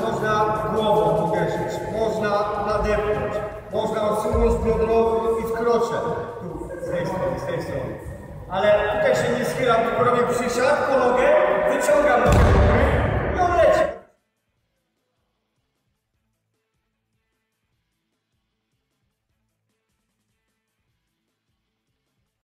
można głową uderzyć, można nadepnąć, można osunąć biodrowy i w krocze. Tu, z tej strony. Ale tutaj się nie schylam, tylko robię przysiad po nogę